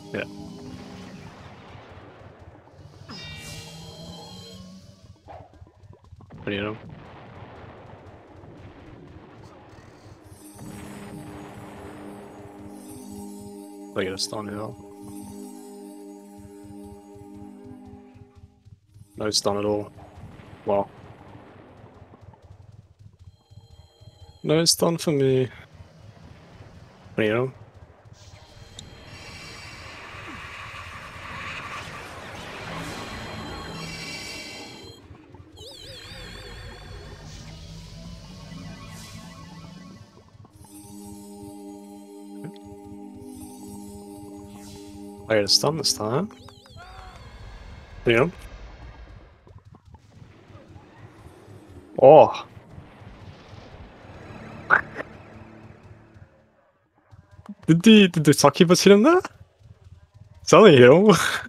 Yeah. What do you know? I get a stun here. No stun at all. Well. No stun for me. What do you know? I get a stun this time. You know? Oh! did the succubus hit him there? It's only hit him.